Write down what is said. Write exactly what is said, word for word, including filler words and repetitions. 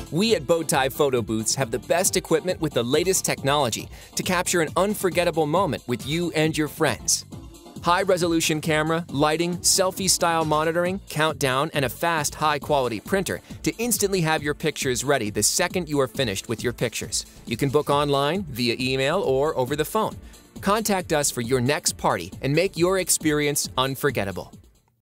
We at Bowtie Photo Booths have the best equipment with the latest technology to capture an unforgettable moment with you and your friends. High-resolution camera, lighting, selfie-style monitoring, countdown, and a fast, high-quality printer to instantly have your pictures ready the second you are finished with your pictures. You can book online, via email, or over the phone. Contact us for your next party and make your experience unforgettable.